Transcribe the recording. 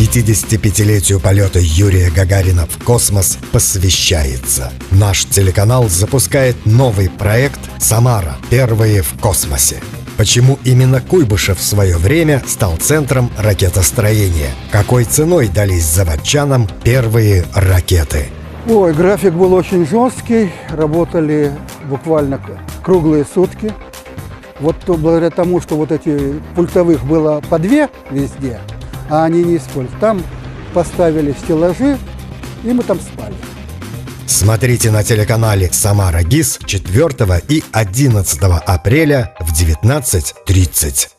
55-летию полета Юрия Гагарина в космос посвящается. Наш телеканал запускает новый проект «Самара. Первые в космосе». Почему именно Куйбышев в свое время стал центром ракетостроения? Какой ценой дались заводчанам первые ракеты? Ой, график был очень жесткий, работали буквально круглые сутки. Вот благодаря тому, что вот эти пультовых было по 2 везде, а они не используют. Там поставили стеллажи, и мы там спали. Смотрите на телеканале «Самара ГИС» 4 и 11 апреля в 19:30.